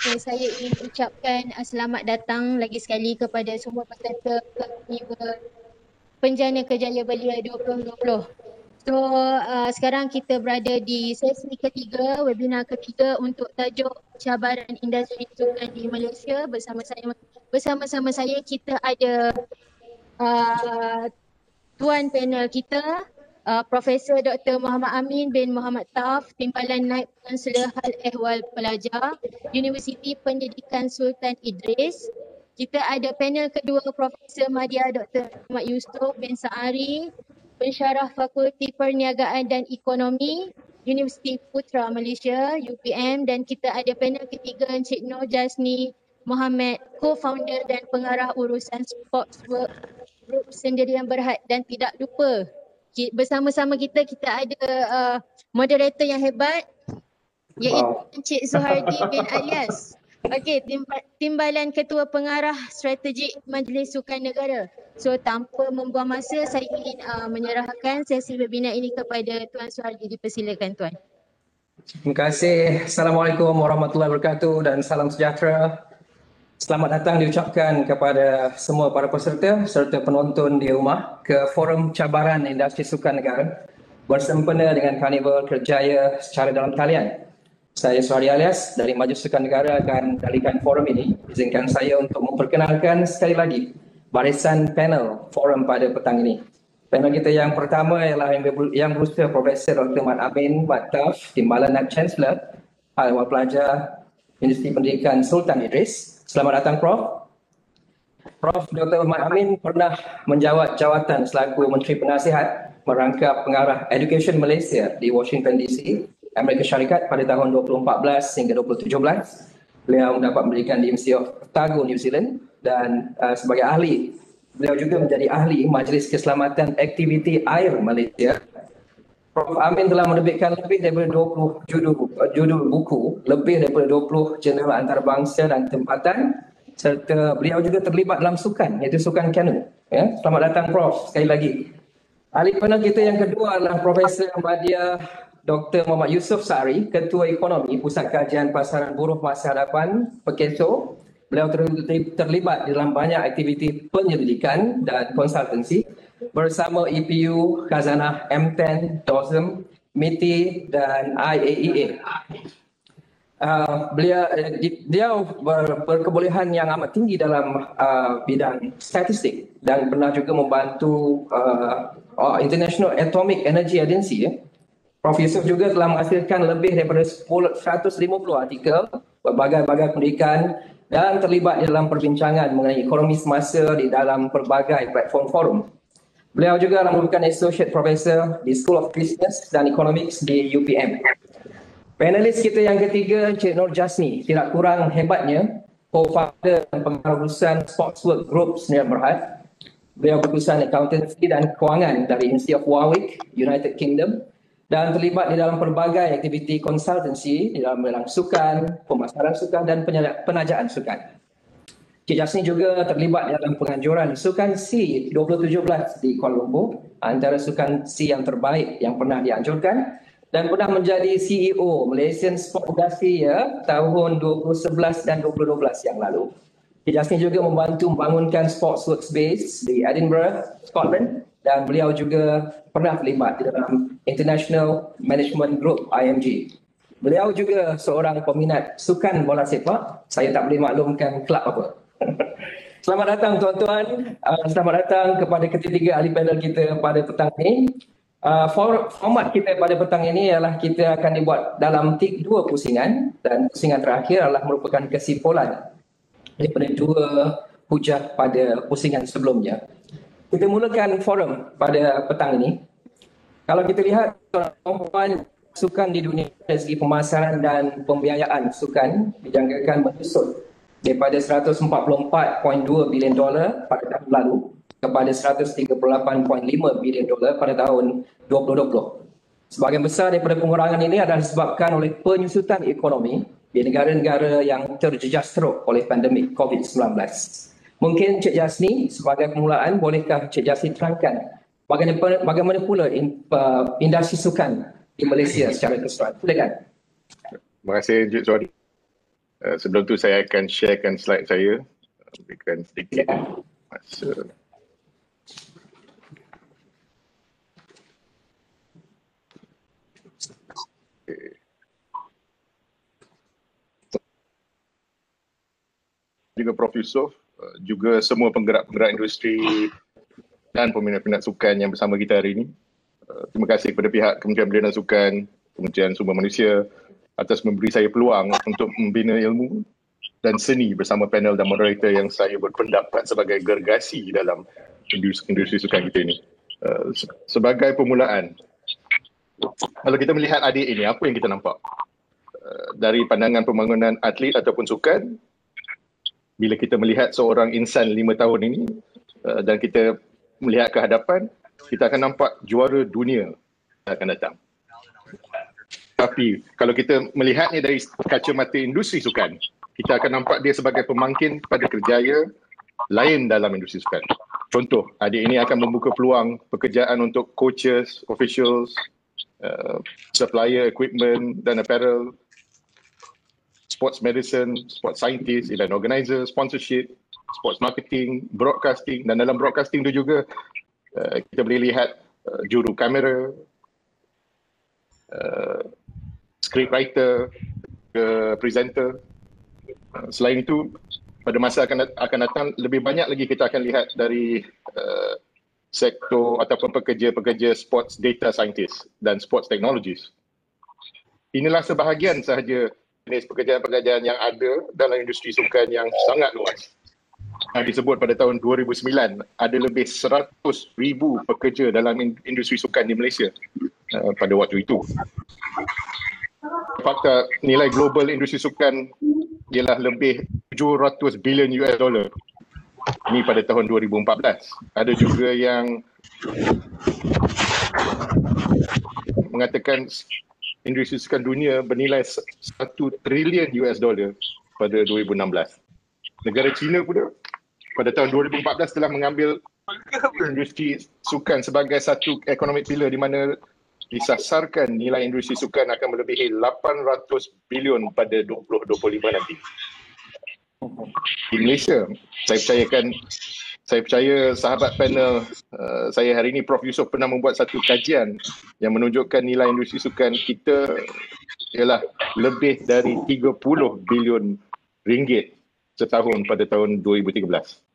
Saya ingin ucapkan selamat datang lagi sekali kepada semua peserta Festival Penjana Kerjaya Belia 2020. So, sekarang kita berada di sesi ketiga, webinar ketiga untuk tajuk cabaran industri sukan di Malaysia. Bersama-sama saya kita ada tuan panel kita, Profesor Dr. Muhammad Amin bin Muhammad Tauf, Timbalan Naib Kansler Hal Ehwal Pelajar, Universiti Pendidikan Sultan Idris. Kita ada panel kedua, Profesor Madya Dr. Muhammad Yusof bin Saari, Pensyarah Fakulti Perniagaan dan Ekonomi, Universiti Putra Malaysia, UPM, dan kita ada panel ketiga, Encik Nur Jasni Mohammed, co-founder dan pengarah urusan Sportswork Group Sendirian Berhad, dan tidak lupa bersama-sama kita ada moderator yang hebat iaitu Encik Suhardi bin Alias. Okey, Timbalan Ketua Pengarah Strategik Majlis Sukan Negara. So tanpa membuang masa, saya ingin menyerahkan sesi webinar ini kepada Tuan Suhardi. Dipersilakan Tuan. Terima kasih. Assalamualaikum warahmatullahi wabarakatuh dan salam sejahtera. Selamat datang diucapkan kepada semua para peserta serta penonton di rumah ke Forum Cabaran Industri Sukan Negara bersempena dengan Karnival Kerjaya secara dalam talian. Saya Suhardi Alias dari Majlis Sukan Negara akan dalikan forum ini. Izinkan saya untuk memperkenalkan sekali lagi barisan panel forum pada petang ini. Panel kita yang pertama ialah yang berusia Profesor Dr. Muhammad Amin Muhammad Tauf, Timbalan Naib Chancellor Hal Ehwal Pelajar, Universiti Pendidikan Sultan Idris. Selamat datang Prof. Prof. Dr. Muhammad Amin pernah menjawat jawatan selaku Menteri Penasihat merangkap pengarah Education Malaysia di Washington DC, Amerika Syarikat pada tahun 2014 hingga 2017. Beliau dapat mendirikan di University of Otago, New Zealand, dan sebagai ahli, beliau juga menjadi ahli Majlis Keselamatan Aktiviti Air Malaysia. Prof. Amin telah menerbitkan lebih daripada 20 judul buku, lebih daripada 20 jurnal antarabangsa dan tempatan, serta beliau juga terlibat dalam sukan, iaitu sukan kanu. Ya, selamat datang Prof. sekali lagi. Ahli panel kita yang kedua adalah Profesor Madya Dr. Muhammad Yusof Saari, Ketua Ekonomi Pusat Kajian Pasaran Buruh Masa Hadapan, PEKESO. Beliau terlibat dalam banyak aktiviti penyelidikan dan konsultansi bersama EPU, Khazanah, M10, DOSM, MITI dan IAEA. Beliau berkebolehan yang amat tinggi dalam bidang statistik dan pernah juga membantu International Atomic Energy Agency. Prof. Yusof juga telah menghasilkan lebih daripada 150 artikel berbagai-bagai pendidikan dan terlibat dalam perbincangan mengenai ekonomi semasa di dalam pelbagai platform forum. Beliau juga merupakan Associate Professor di School of Business dan Economics di UPM. Panelis kita yang ketiga, Encik Nur Jasni, tidak kurang hebatnya, co-founder dan pengarah urusan Sportswork Group Sendirian Berhad. Beliau berkurusan accountancy dan kewangan dari University of Warwick, United Kingdom, dan terlibat di dalam pelbagai aktiviti konsultansi di dalam bidang sukan, pemasaran sukan dan penajaan sukan. Cik Jasni juga terlibat dalam penganjuran Sukan C 2017 di Kuala Lumpur, antara Sukan C yang terbaik yang pernah dianjurkan, dan pernah menjadi CEO Malaysian Sport Industry ya, tahun 2011 dan 2012 yang lalu. Cik Jasni juga membantu membangunkan Sports Workspace di Edinburgh, Scotland, dan beliau juga pernah terlibat di dalam International Management Group IMG. Beliau juga seorang peminat sukan bola sepak. Saya tak boleh maklumkan kelab apa. Selamat datang tuan-tuan. Selamat datang kepada ketiga ahli panel kita pada petang ini. Format kita pada petang ini ialah kita akan dibuat dalam 2 pusingan, dan pusingan terakhir adalah merupakan kesimpulan daripada 2 hujah pada pusingan sebelumnya. Kita mulakan forum pada petang ini. Kalau kita lihat kemampuan sukan di dunia dari segi pemasaran dan pembiayaan sukan dijangkakan menyusut daripada 144.2 bilion dolar pada tahun lalu kepada 138.5 bilion dolar pada tahun 2020. Sebahagian besar daripada pengurangan ini adalah disebabkan oleh penyusutan ekonomi di negara-negara yang terjejas teruk oleh pandemik COVID-19. Mungkin Cik Jasni sebagai permulaan, bolehkah Cik Jasni terangkan bagaimana pula industri sukan di Malaysia secara keseluruhan? Silakan. Terima kasih Encik Suhardi. Sebelum tu saya akan sharekan slide saya. Berikan sedikit masa. Juga Prof Yusof, juga semua penggerak-penggerak industri dan peminat-peminat sukan yang bersama kita hari ini. Terima kasih kepada pihak Kementerian Belia dan Sukan, Kementerian Sumber Manusia atas memberi saya peluang untuk membina ilmu dan seni bersama panel dan moderator yang saya berpendapat sebagai gergasi dalam industri sukan kita ini. Sebagai permulaan, kalau kita melihat adik ini, apa yang kita nampak? Dari pandangan pembangunan atlet ataupun sukan, bila kita melihat seorang insan 5 tahun ini dan kita melihat ke hadapan, kita akan nampak juara dunia akan datang. Tapi kalau kita melihatnya dari kacamata industri sukan, kita akan nampak dia sebagai pemangkin pada kerjaya lain dalam industri sukan. Contoh, adik ini akan membuka peluang pekerjaan untuk coaches, officials, supplier equipment dan apparel, sports medicine, sports scientist, event organizer, sponsorship, sports marketing, broadcasting, dan dalam broadcasting itu juga kita boleh lihat juru kamera, script writer, presenter. Selain itu, pada masa akan datang, lebih banyak lagi kita akan lihat dari sektor ataupun pekerja-pekerja sports data scientist dan sports technologists. Inilah sebahagian sahaja jenis pekerjaan-pekerjaan yang ada dalam industri sukan yang sangat luas. Disebut pada tahun 2009, ada lebih 100,000 pekerja dalam industri sukan di Malaysia pada waktu itu. Fakta nilai global industri sukan ialah lebih 700 bilion US dollar. Ini pada tahun 2014. Ada juga yang mengatakan industri sukan dunia bernilai 1 trilion US dollar pada 2016. Negara China pula pada tahun 2014 telah mengambil industri sukan sebagai satu economic pillar di mana disasarkan nilai industri sukan akan melebihi 800 bilion pada 2025 nanti. Di Malaysia, saya percaya sahabat panel saya hari ini Prof Yusof pernah membuat satu kajian yang menunjukkan nilai industri sukan kita ialah lebih dari 30 bilion ringgit setahun pada tahun 2013.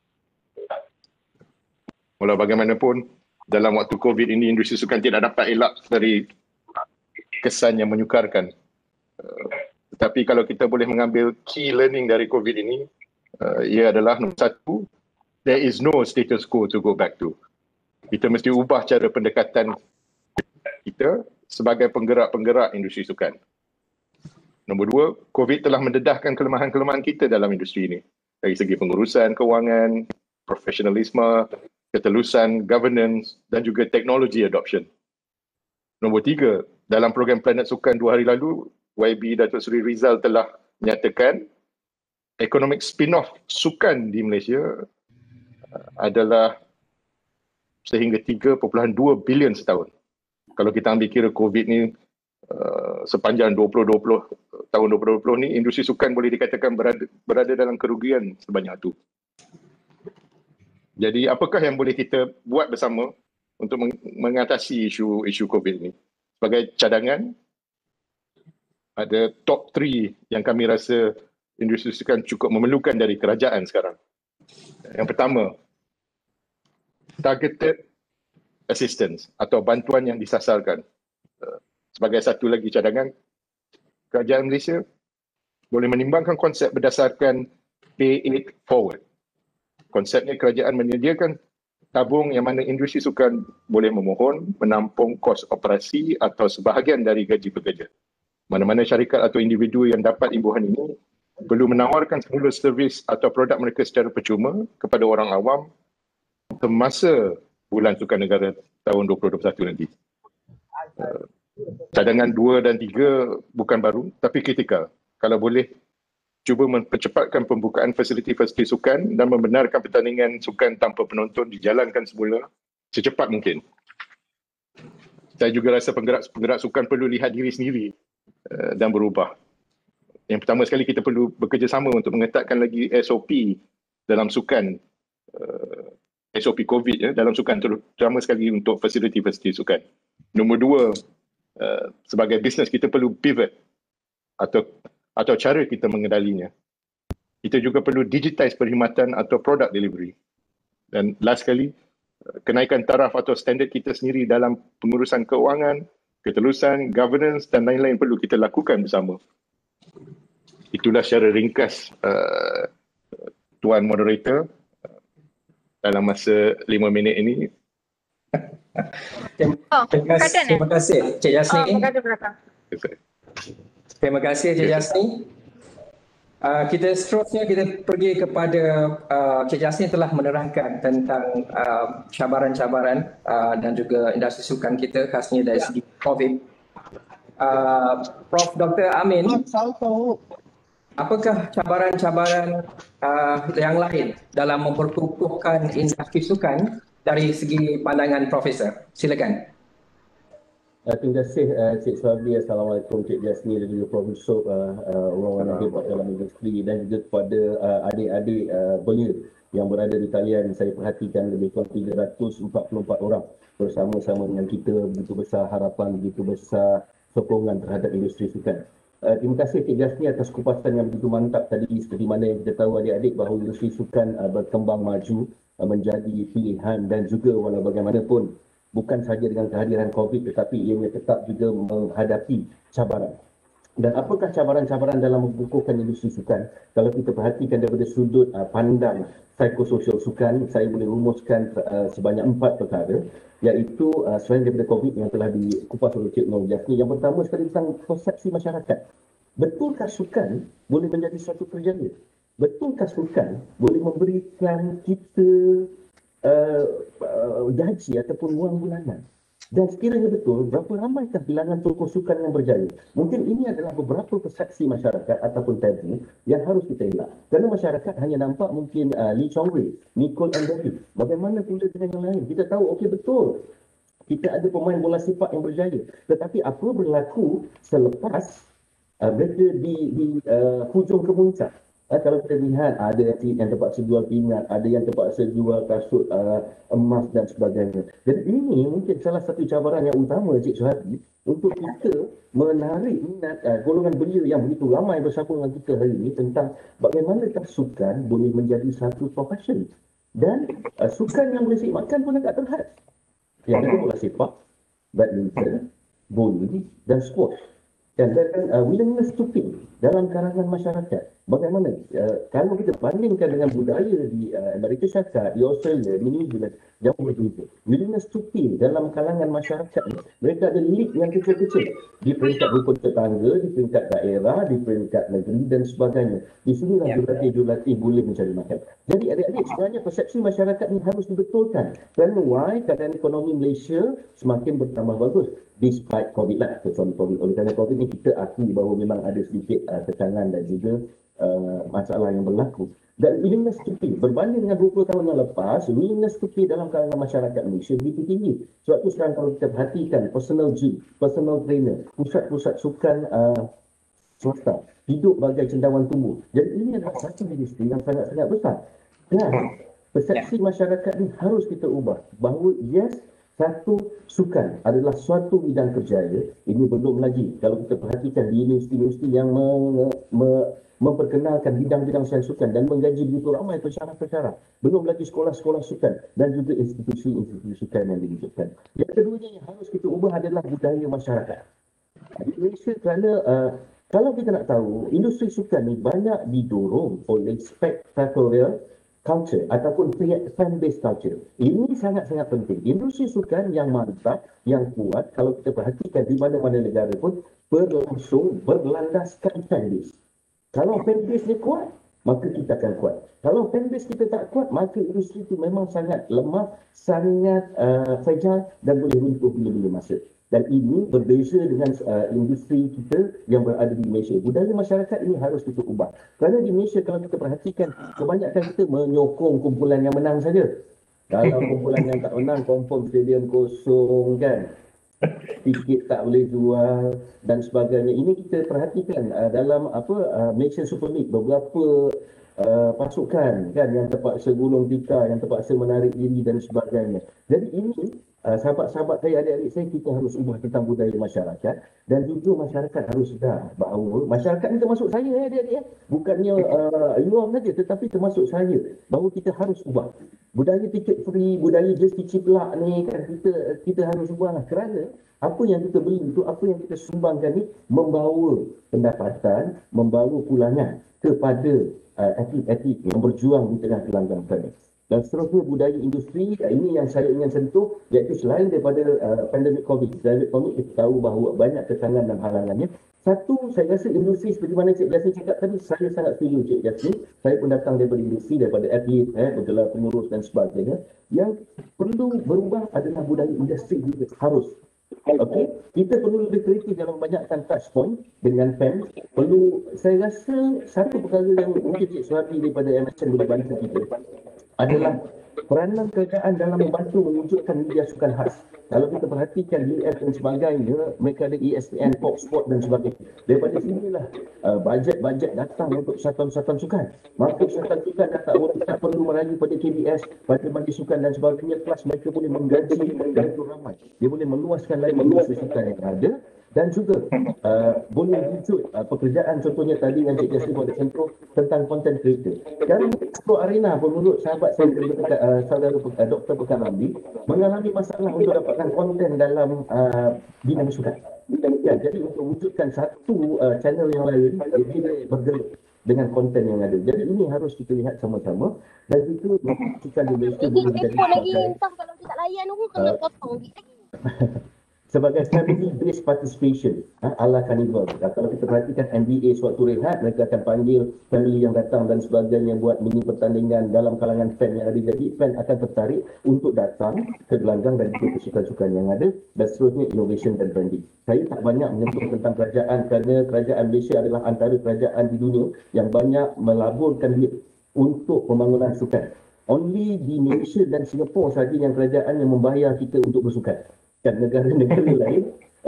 Walau bagaimanapun, dalam waktu COVID ini industri sukan tidak dapat elak dari kesan yang menyukarkan. Tetapi kalau kita boleh mengambil key learning dari COVID ini, ia adalah nombor satu, there is no status quo to go back to. Kita mesti ubah cara pendekatan kita sebagai penggerak-penggerak industri sukan. Nombor dua, COVID telah mendedahkan kelemahan-kelemahan kita dalam industri ini. Dari segi pengurusan, kewangan, profesionalisme, ketelusan, governance dan juga teknologi adoption. Nombor tiga, dalam program Planet Sukan 2 hari lalu, YB Datuk Seri Rizal telah menyatakan economic spin-off sukan di Malaysia adalah sehingga 3.2 bilion setahun. Kalau kita ambil kira COVID ni sepanjang 2020, tahun 2020 ni, industri sukan boleh dikatakan berada dalam kerugian sebanyak itu. Jadi apakah yang boleh kita buat bersama untuk mengatasi isu COVID ini? Sebagai cadangan, ada top 3 yang kami rasa industri sukan cukup memerlukan dari kerajaan sekarang. Yang pertama, targeted assistance atau bantuan yang disasarkan. Sebagai satu lagi cadangan, kerajaan Malaysia boleh menimbangkan konsep berdasarkan pay it forward. Konsepnya kerajaan menyediakan tabung yang mana industri sukan boleh memohon menampung kos operasi atau sebahagian dari gaji pekerja. Mana-mana syarikat atau individu yang dapat imbuhan ini perlu menawarkan semula servis atau produk mereka secara percuma kepada orang awam semasa bulan sukan negara tahun 2021 nanti. Cadangan 2 dan 3 bukan baru tapi kritikal. Kalau boleh, cuba mempercepatkan pembukaan fasiliti-fasiliti sukan dan membenarkan pertandingan sukan tanpa penonton dijalankan semula secepat mungkin. Saya juga rasa penggerak-penggerak sukan perlu lihat diri sendiri dan berubah. Yang pertama sekali kita perlu bekerjasama untuk mengetatkan lagi SOP dalam sukan, SOP COVID dalam sukan, terutama sekali untuk fasiliti-fasiliti sukan. Nombor dua, sebagai bisnes kita perlu pivot atau cara kita mengendalinya. Kita juga perlu digitize perkhidmatan atau product delivery. Dan last sekali, kenaikan taraf atau standard kita sendiri dalam pengurusan keuangan, ketelusan, governance dan lain-lain perlu kita lakukan bersama. Itulah secara ringkas Tuan Moderator dalam masa 5 minit ini. Terima kasih Cik Yasni. Terima kasih Cik Yasni. Kita seterusnya kita pergi kepada Cik Yasni telah menerangkan tentang cabaran-cabaran dan juga industri sukan kita khasnya dari segi COVID. Prof. Dr. Amin, apakah cabaran-cabaran yang lain dalam memperkukuhkan industri sukan dari segi pandangan Profesor? Silakan. Terima kasih Cik Suhabi. Assalamualaikum Cik Yasni dan juga Prof. Yusof, orang-orang yang hebat dalam industri, dan juga kepada adik-adik belia yang berada di talian. Saya perhatikan lebih kurang 344 orang bersama-sama dengan kita. Begitu besar harapan, begitu besar sokongan terhadap industri sukan. Terima kasih Cik Yasni atas kupasan yang begitu mantap tadi. Seperti mana yang kita tahu adik-adik bahawa industri sukan berkembang maju menjadi pilihan, dan juga walau bagaimanapun bukan sahaja dengan kehadiran COVID tetapi ianya tetap juga menghadapi cabaran. Dan apakah cabaran-cabaran dalam mengukuhkan industri sukan? Kalau kita perhatikan daripada sudut pandang psikososial sukan, saya boleh rumuskan sebanyak 4 perkara, iaitu selain daripada COVID yang telah dikupas oleh Cik Nur Yasni. Yang pertama sekali tentang persepsi masyarakat. Betulkah sukan boleh menjadi satu kerjaya? Betulkah sukan boleh memberikan kita gaji ataupun wang bulanan? Dan sekiranya betul, berapa ramaikah bilangan tokoh sukan yang berjaya? Mungkin ini adalah beberapa persepsi masyarakat ataupun tabu yang harus kita elak. Kerana masyarakat hanya nampak mungkin Lee Chong Wei, Nicole and David. Bagaimana pula dengan yang lain? Kita tahu, okey betul, kita ada pemain bola sepak yang berjaya. Tetapi apa berlaku selepas mereka di hujung kemuncak? Kalau kita lihat, ada yang terpaksa jual pingat, ada yang terpaksa jual kasut emas dan sebagainya. Jadi ini mungkin salah satu cabaran yang utama Cik Suhabi untuk kita menarik minat golongan belia yang begitu ramai bersama dengan kita hari ini tentang bagaimanakah sukan boleh menjadi satu profession. Dan sukan yang boleh dikhidmatkan pun agak terhad. Yang ada bola sepak, badminton, bowling dan squash. Dan willingness to pay dalam kalangan masyarakat. Bagaimana? Kalau kita bandingkan dengan budaya di Amerika Syarikat, di Australia, di New Zealand, jauh berbeza. Willingness to pay dalam kalangan masyarakat, mereka ada league yang kecil-kecil. Di peringkat rukun tetangga, di peringkat daerah, di peringkat negeri dan sebagainya. Di sinilah jurulatih boleh mencari makan. Jadi adik-adik, sebenarnya persepsi masyarakat ini harus dibetulkan. Kerana keadaan ekonomi Malaysia semakin bertambah bagus. Despite COVID lah, kecuali COVID. Oleh kerana COVID ni kita akui bahawa memang ada sedikit tekangan dan juga masalah yang berlaku. Dan willingness to pay, berbanding dengan 20 tahun yang lepas, willingness to pay dalam kalangan masyarakat Malaysia begitu tinggi. Sebab itu sekarang kalau kita perhatikan personal gym, personal trainer, pusat-pusat sukan swasta, hidup bagai cendawan tumbuh. Jadi ini adalah satu industri yang sangat-sangat besar. Dan persepsi masyarakat ini harus kita ubah. Bahawa yes, satu sukan adalah suatu bidang kerjaya. Ini belum lagi kalau kita perhatikan di universiti-universiti yang memperkenalkan bidang-bidang sains sukan dan menggaji begitu ramai pensyarah-pensyarah. Belum lagi sekolah-sekolah sukan dan juga institusi-institusi sukan yang diwujudkan. Yang keduanya yang harus kita ubah adalah budaya masyarakat. Di Malaysia kerana kalau kita nak tahu, industri sukan ni banyak didorong oleh spectatorial culture ataupun fan-based culture. Ini sangat-sangat penting. Industri sukan yang mantap, yang kuat, kalau kita perhatikan di mana-mana negara pun berlandaskan fan-base. Kalau fan-base ni kuat, maka kita akan kuat. Kalau fan-base kita tak kuat, maka industri itu memang sangat lemah, sangat fragile dan boleh runtuh bila-bila masa. Dan ini berbeza dengan industri kita yang berada di Malaysia. Budaya masyarakat ini harus kita ubah. Kerana di Malaysia kalau kita perhatikan, kebanyakan kita menyokong kumpulan yang menang saja. Kalau kumpulan yang tak menang, confirm stadium kosong kan. tiket tak boleh jual dan sebagainya. Ini kita perhatikan dalam Malaysia Super League, beberapa pasukan kan yang terpaksa gulung tikar, yang terpaksa menarik diri dan sebagainya. Jadi ini sahabat-sahabat saya, adik-adik saya, kita harus ubah tentang budaya masyarakat, dan juga masyarakat harus sedar bahawa masyarakat ni termasuk saya, adik-adik, bukannya you all saja, tetapi termasuk saya, bahawa kita harus ubah budaya tiket free, budaya jersey ciplak ni kan, kita harus ubah, kerana apa yang kita beli itu, apa yang kita sumbangkan ni membawa pendapatan, membawa pulangan kepada atlet-atlet yang berjuang di tengah gelanggang pandemik. Dan seterusnya budaya industri, ini yang saya ingin sentuh, iaitu selain daripada pandemik COVID. Pandemik COVID kita tahu bahawa banyak kekangan dan halangannya. Satu, saya rasa industri seperti mana Cik Jasmine cakap tadi, saya sangat setuju Cik Jasmine. Saya pun datang daripada industri, daripada atlet, bergelar pengurus dan sebagainya. Yang perlu berubah adalah budaya industri juga, harus. Okey, kita perlu lebih kreatif dalam membanyakkan touch point dengan fans. Saya rasa satu perkara yang mungkin Cik Suhabi daripada MSN boleh bantu kita adalah peranan kerajaan dalam membantu mewujudkan media sukan khas. Kalau kita perhatikan US dan sebagainya, mereka ada ESPN, Fox Sport dan sebagainya. Daripada sinilah bajet-bajet datang untuk persatuan-persatuan sukan. Maka persatuan sukan tak perlu merayu pada KBS, pada majlis sukan dan sebagainya, kelas mereka boleh menggaji begitu ramai. Dia boleh meluaskan lagi industri sukan yang ada, dan juga boleh wujud pekerjaan, contohnya tadi yang Cik Jasmine buat sentuh tentang content creator. Dan Pro Arena pun menurut sahabat saya, saudara Dr. Pekan Ramli, mengalami masalah untuk dapatkan konten dalam bidang sukan. Ya, jadi untuk wujudkan satu channel yang lain, dia bergelut dengan konten yang ada. Jadi ini harus kita lihat sama-sama, dan juga sukan di Malaysia boleh menjadi lagi entah kalau kita layan tu kena potong lagi. sebagai family-based participation ala carnival. Kalau kita perhatikan NBA sewaktu rehat, mereka akan panggil family yang datang dan sebagainya buat mini pertandingan dalam kalangan fan yang ada. Jadi fan akan tertarik untuk datang ke gelanggang dan juga kesukan-sukan yang ada, dan seterusnya innovation dan branding. Saya tak banyak menyentuh tentang kerajaan kerana kerajaan Malaysia adalah antara kerajaan di dunia yang banyak melaburkan duit untuk pembangunan sukan. Only di Malaysia dan Singapura saja yang kerajaan yang membayar kita untuk bersukan. Dan negara-negara lain,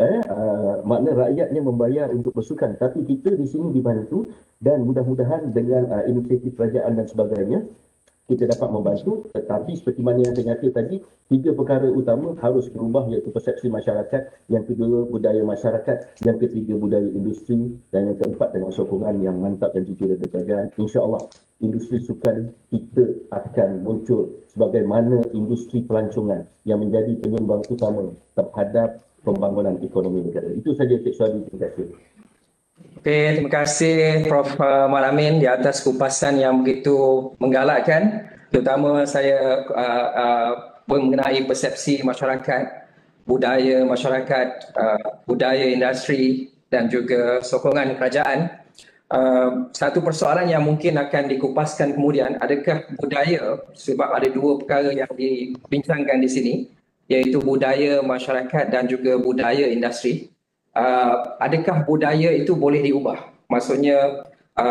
makna rakyatnya membayar untuk bersukan. Tapi kita di sini dibantu, dan mudah-mudahan dengan inisiatif kerajaan dan sebagainya, kita dapat membantu. Tetapi seperti mana yang saya kata tadi, 3 perkara utama harus berubah, iaitu persepsi masyarakat, yang kedua budaya masyarakat, yang ketiga budaya industri, dan yang keempat dengan sokongan yang mantap dan jujur dari kerajaan. InsyaAllah industri sukan kita akan muncul sebagaimana industri pelancongan yang menjadi penyumbang utama terhadap pembangunan ekonomi negara. Itu saja Cik Suhabi. Terima kasih. Okey, terima kasih Prof. Malamin di atas kupasan yang begitu menggalakkan, terutama saya mengenai persepsi masyarakat, budaya masyarakat, budaya industri dan juga sokongan kerajaan. Satu persoalan yang mungkin akan dikupaskan kemudian, adakah budaya, sebab ada 2 perkara yang dibincangkan di sini, iaitu budaya masyarakat dan juga budaya industri. Adakah budaya itu boleh diubah? Maksudnya,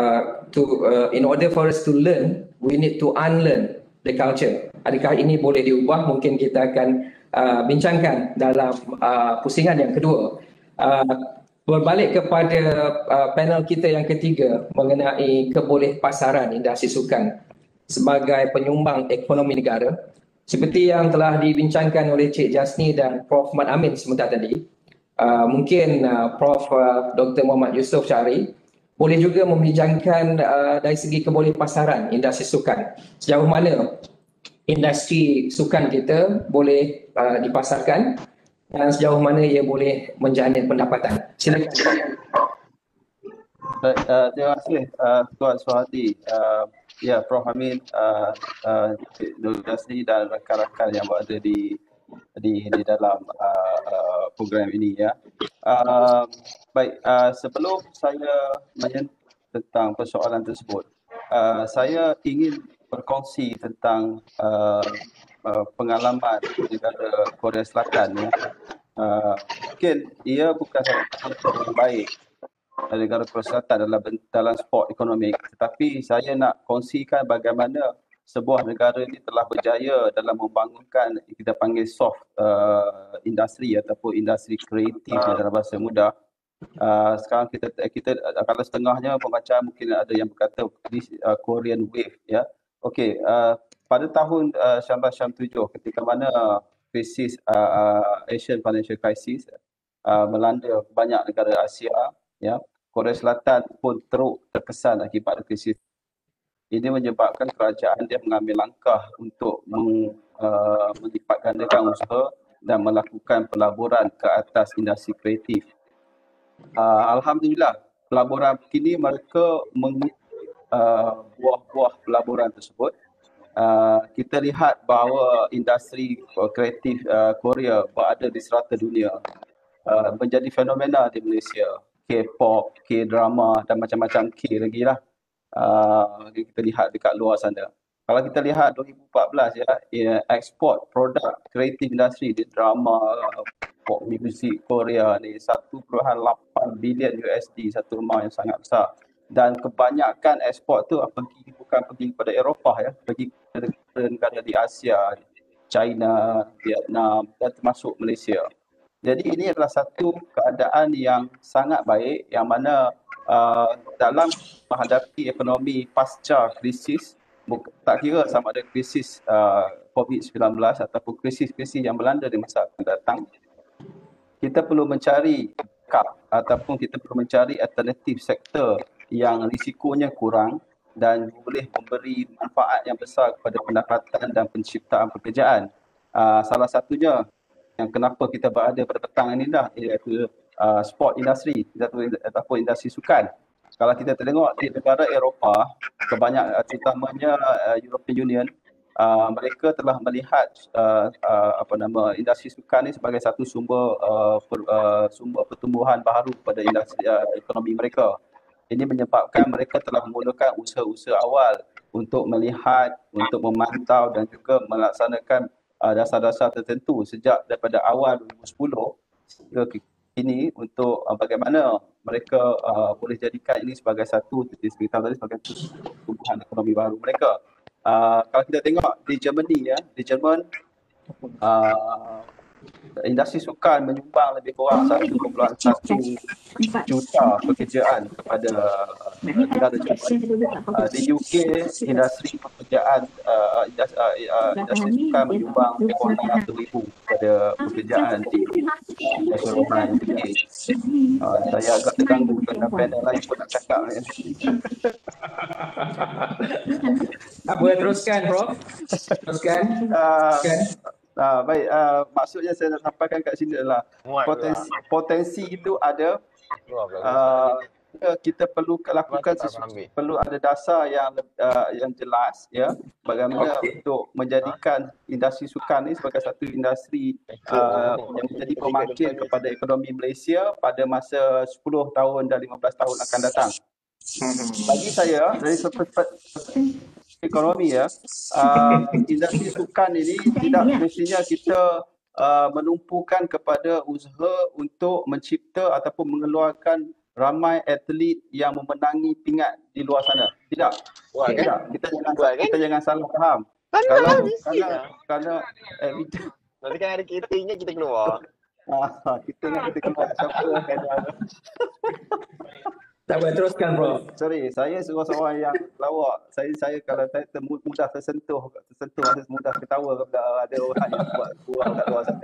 in order for us to learn, we need to unlearn the culture. Adakah ini boleh diubah? Mungkin kita akan bincangkan dalam pusingan yang kedua. Berbalik kepada panel kita yang ketiga mengenai kebolehpasaran industri sukan sebagai penyumbang ekonomi negara. Seperti yang telah dibincangkan oleh Cik Jasni dan Prof. Mat Amin sebentar tadi, mungkin Prof. Dr. Muhammad Yusof Syari boleh juga membincangkan dari segi kebolehpasaran industri sukan. Sejauh mana industri sukan kita boleh dipasarkan dan sejauh mana ia boleh menjamin pendapatan. Silakan. Terima kasih Tuan Suhadi. Ya, Prof. Amin, Nur Jasni dan rakan-rakan yang berada di dalam program ini ya. Baik, sebelum saya menyentuh tentang persoalan tersebut, saya ingin berkongsi tentang pengalaman negara Korea Selatan ya. Mungkin ia bukan satu yang baik negara Korea Selatan dalam sport ekonomi, tetapi saya nak kongsikan bagaimana sebuah negara ini telah berjaya dalam membangunkan kita panggil soft industri ataupun industri kreatif dalam bahasa mudah. Sekarang kita kalau setengahnya pembaca mungkin ada yang berkata this Korean wave ya. Okey, pada tahun 1997 ketika mana krisis Asian Financial Crisis melanda banyak negara Asia ya, Korea Selatan pun teruk terkesan akibat krisis. Ini menyebabkan kerajaan dia mengambil langkah untuk melipat gandakan usaha dan melakukan pelaburan ke atas industri kreatif. Alhamdulillah, pelaburan kini mereka buah-buah pelaburan tersebut. Kita lihat bahawa industri kreatif Korea berada di serata dunia, menjadi fenomena di Malaysia. K-pop, K-drama dan macam-macam K lagi lah. Kita lihat dekat luar sana. Kalau kita lihat 2014 ya, ekspor produk kreatif industri di drama, pop music Korea ni 1.8 bilion USD, satu rumah yang sangat besar. Dan kebanyakan ekspor tu bukan pergi kepada Eropah ya, pergi kepada negara di Asia, China, Vietnam dan termasuk Malaysia. Jadi ini adalah satu keadaan yang sangat baik yang mana dalam menghadapi ekonomi pasca krisis, tak kira sama ada krisis COVID-19 ataupun krisis-krisis yang melanda di masa akan datang, kita perlu mencari ataupun kita perlu mencari alternatif sektor yang risikonya kurang dan boleh memberi manfaat yang besar kepada pendapatan dan penciptaan pekerjaan. Salah satunya yang kenapa kita berada pada petang ini dah iaitu sport industri ataupun industri sukan. Kalau kita tengok di negara Eropah, kebanyakan terutamanya European Union, mereka telah melihat industri sukan ini sebagai satu sumber pertumbuhan baru pada industri ekonomi mereka. Ini menyebabkan mereka telah memulakan usaha-usaha awal untuk melihat, untuk memantau dan juga melaksanakan dasar-dasar tertentu sejak daripada awal 2010 hingga kini untuk bagaimana mereka boleh jadikan ini sebagai satu sebagai pertumbuhan ekonomi baru mereka. Kalau kita tengok di Germany ya, di Jerman industri sukan menyumbang lebih kurang 1.1 juta pekerjaan kepada negara Jerman. Di UK, industri pekerjaan industri sukan menyumbang lebih kurang 600,000 kepada pekerjaan di keseluruhan UK. Saya agak terganggu kerana panel lain pun nak cakap. Apa, teruskan Prof. Teruskan. Baik, maksudnya saya nak sampaikan kat sini adalah potensi itu ada. Kita perlu lakukan perlu ada dasar yang jelas ya, bagaimana untuk menjadikan industri sukan ini sebagai satu industri yang menjadi pembangkit kepada ekonomi Malaysia pada masa 10 tahun dan 15 tahun akan datang. Bagi saya dari ekonomi ya, industri sukan ini tidak mestinya kita menumpukan kepada usaha untuk mencipta ataupun mengeluarkan ramai atlet yang memenangi pingat di luar sana. Tidak. Tidak. Kita jangan salah faham. Kerana nanti kan ada cateringnya kita keluar. Kita keluar siapa Tak boleh teruskan Prof. Sorry, saya seorang yang lawak. Saya kalau saya mudah tersentuh rasa mudah ketawa kalau ada orang yang buat kat luar sana.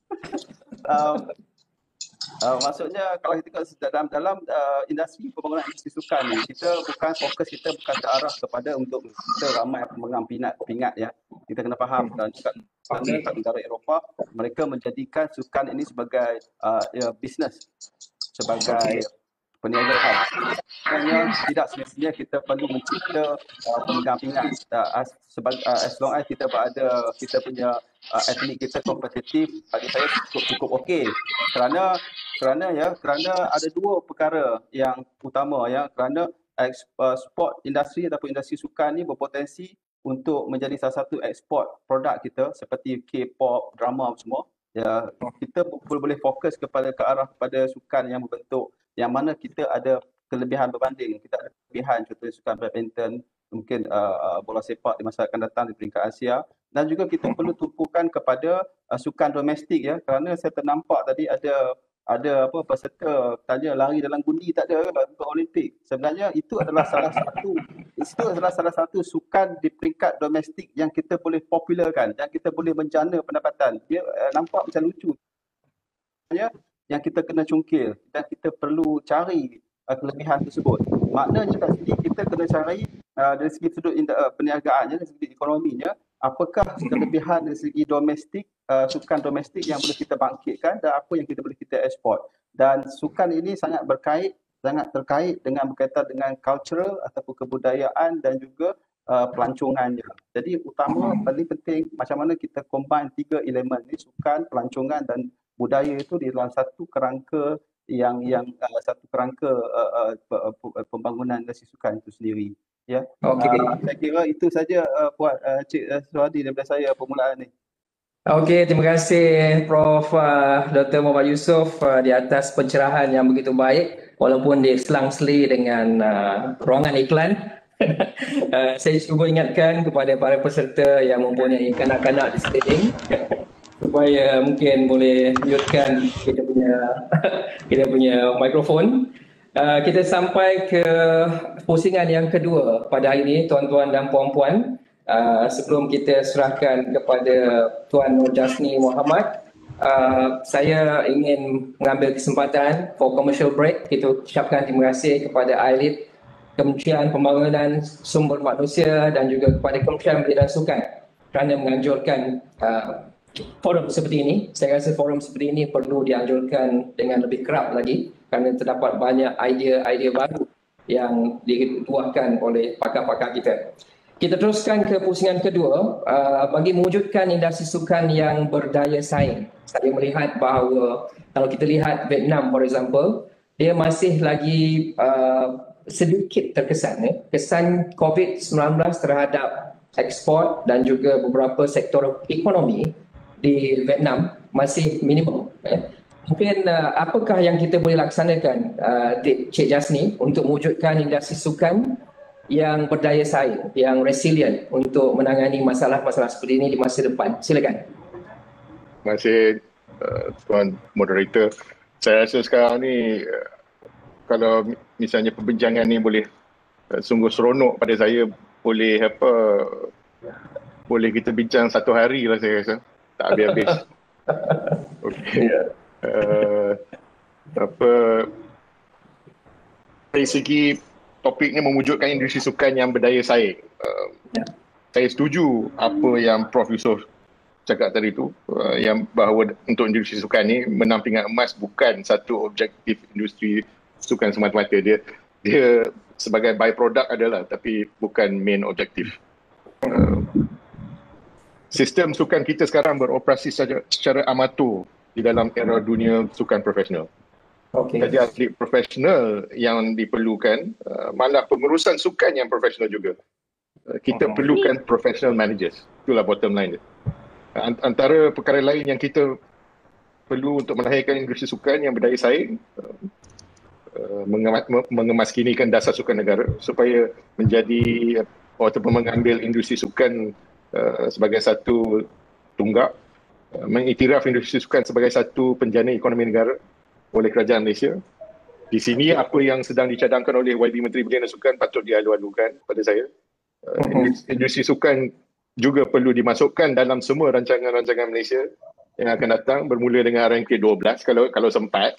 Maksudnya kalau kita dalam industri pembangunan industri sukan ni, fokus kita bukan terarah kepada untuk kita ramai pemegang pingat ya. Kita kena faham dan kat negara Eropah mereka menjadikan sukan ini sebagai bisnes, sebagai perniagaan. Sebenarnya tidak semestinya kita perlu mencipta pemegang pingat. As long as kita punya atlet kita kompetitif, bagi saya cukup okey. Kerana ada dua perkara yang utama ya, kerana sport industri ataupun industri sukan ni berpotensi untuk menjadi salah satu ekspor produk kita seperti K-pop, drama semua. Ya, kita boleh fokus ke arah kepada sukan yang berbentuk yang mana kita ada kelebihan berbanding. Kita ada kelebihan contohnya sukan badminton, mungkin bola sepak di masa akan datang di peringkat Asia. Dan juga kita perlu tumpukan kepada sukan domestik ya, kerana saya ternampak tadi ada peserta tanya lari dalam gundi tak ada untuk Olimpik. Sebenarnya itu adalah salah satu sukan di peringkat domestik yang kita boleh popularkan, yang kita boleh menjana pendapatan. Dia nampak macam lucu yang kita kena cungkil dan kita perlu cari kelebihan tersebut. Maknanya kat sini kita kena cari dari segi sudut perniagaannya, dari segi ekonominya, apakah kelebihan dari segi domestik, sukan domestik yang boleh kita bangkitkan dan apa yang kita boleh kita eksport. Dan sukan ini sangat terkait dengan berkaitan dengan cultural ataupun kebudayaan dan juga pelancongannya. Jadi paling penting macam mana kita combine 3 elemen ni, sukan, pelancongan dan budaya itu di dalam satu kerangka satu kerangka pembangunan industri sukan itu sendiri. Ya. Saya kira itu saja Puan Cik Suhadi daripada saya permulaan ni. Okey, terima kasih Prof. Dr. Muhammad Yusof di atas pencerahan yang begitu baik walaupun diselang-seli dengan ruangan iklan. Saya cuba ingatkan kepada para peserta yang mempunyai kanak-kanak di sekeliling supaya mungkin boleh mutekan kita punya mikrofon. Kita sampai ke pusingan yang kedua pada hari ini, tuan-tuan dan puan-puan. Sebelum kita serahkan kepada Tuan Nur Jasni Muhammad, saya ingin mengambil kesempatan for commercial break. Kita ucapkan terima kasih kepada AILID, Kementerian Pembangunan Sumber Manusia dan juga kepada Kementerian Belia dan Sukan kerana menganjurkan forum seperti ini. Saya rasa forum seperti ini perlu dianjurkan dengan lebih kerap lagi kerana terdapat banyak idea-idea baru yang dituahkan oleh pakar-pakar kita. Kita teruskan ke pusingan kedua, bagi mewujudkan industri sukan yang berdaya saing. Saya melihat bahawa kalau kita lihat Vietnam for example, dia masih lagi sedikit terkesan kesan COVID-19 terhadap ekspor dan juga beberapa sektor ekonomi di Vietnam masih minimum. Mungkin apakah yang kita boleh laksanakan Cik Jasni untuk mewujudkan industri sukan yang berdaya saing, yang resilient untuk menangani masalah-masalah seperti ini di masa depan? Silakan. Terima kasih Tuan Moderator. Saya rasa sekarang ni kalau misalnya perbincangan ni boleh sungguh seronok pada saya, boleh kita bincang satu hari lah saya rasa. Tak habis-habis. Okey. Dari segi topik ni mewujudkan industri sukan yang berdaya saing. Saya setuju apa yang Prof Yusof cakap tadi tu, yang bahawa untuk industri sukan ni menang pinggan emas bukan satu objektif industri sukan semata-mata. Dia sebagai byproduct adalah, tapi bukan main objektif. Sistem sukan kita sekarang beroperasi secara amatur di dalam era dunia sukan profesional. Jadi atlet profesional yang diperlukan, malah pengurusan sukan yang profesional juga. Kita perlukan professional managers. Itulah bottom line dia. Antara perkara lain yang kita perlu untuk melahirkan industri sukan yang berdaya saing, mengemaskinikan dasar sukan negara supaya menjadi ataupun mengambil industri sukan sebagai satu tunggak, mengiktiraf industri sukan sebagai satu penjana ekonomi negara oleh kerajaan Malaysia. Di sini apa yang sedang dicadangkan oleh YB Menteri Belia dan Sukan patut dialu-alukan pada saya. Industri sukan juga perlu dimasukkan dalam semua rancangan-rancangan Malaysia yang akan datang, bermula dengan RMK 12 kalau sempat.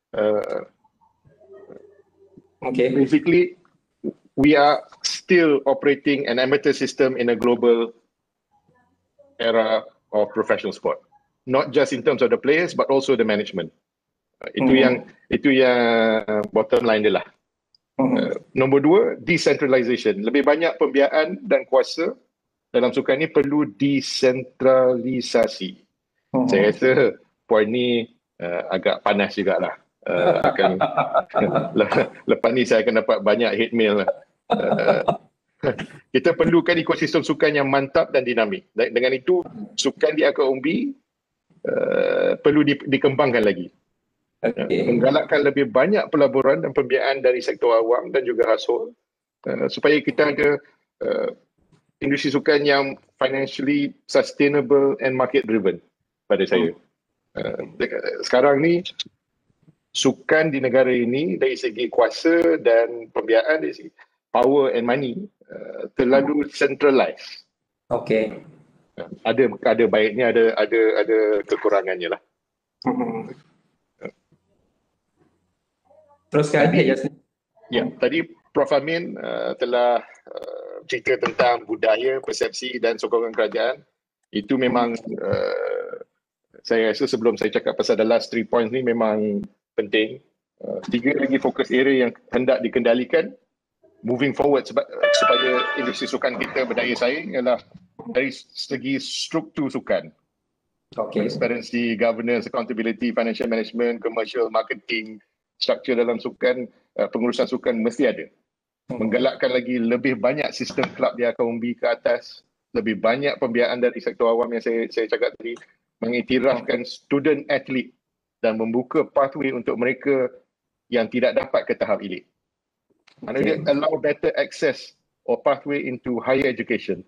Basically, we are still operating an amateur system in a global era of professional sport, not just in terms of the players but also the management. Itu yang bottom line dia lah. Nombor 2, decentralization. Lebih banyak pembiayaan dan kuasa dalam sukan ni perlu desentralisasi. Saya rasa poin ni agak panas jugalah. Lepas ni saya akan dapat banyak hate mail lah. Kita perlukan ekosistem sukan yang mantap dan dinamik. Dengan itu, sukan di akar umbi perlu dikembangkan lagi. Menggalakkan lebih banyak pelaburan dan pembiayaan dari sektor awam dan juga household supaya kita ada industri sukan yang financially sustainable and market driven pada saya. Sekarang ni sukan di negara ini dari segi kuasa dan pembiayaan, dari segi power and money terlalu centralized. Okey. Ada baiknya, ada kekurangannya lah. Teruskan Cik Jasni. Ya, tadi Prof Amin telah cerita tentang budaya, persepsi dan sokongan kerajaan. Itu memang saya rasa sebelum saya cakap pasal the last 3 points ni memang penting. 3 lagi fokus area yang hendak dikendalikan moving forward supaya industri sukan kita berdaya saing ialah dari segi struktur sukan. Transparency, governance, accountability, financial management, commercial, marketing, struktur dalam sukan, pengurusan sukan mesti ada. Menggalakkan lagi lebih banyak sistem kelab di akar umbi ke atas, lebih banyak pembiayaan dari sektor awam yang saya cakap tadi, mengiktirafkan student athlete dan membuka pathway untuk mereka yang tidak dapat ke tahap elit. Maknanya allow better access or pathway into higher education.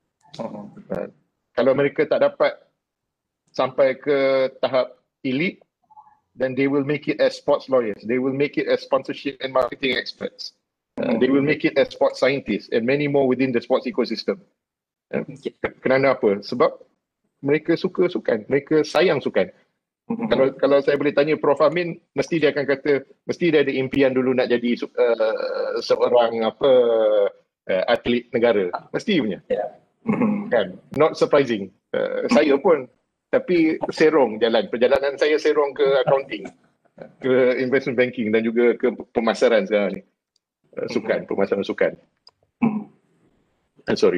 Kalau mereka tak dapat sampai ke tahap elite, then they will make it as sports lawyers, they will make it as sponsorship and marketing experts, they will make it as sports scientists and many more within the sports ecosystem. Kerana apa? Sebab mereka suka sukan, mereka sayang sukan. Kalau saya boleh tanya Prof Amin, mesti dia akan kata, mesti dia ada impian dulu nak jadi seorang atlet negara. Mesti punya. Kan? Not surprising. Saya pun, tapi perjalanan saya serong ke accounting, ke investment banking dan juga ke pemasaran sekarang ni. Sukan, pemasaran sukan. Sorry.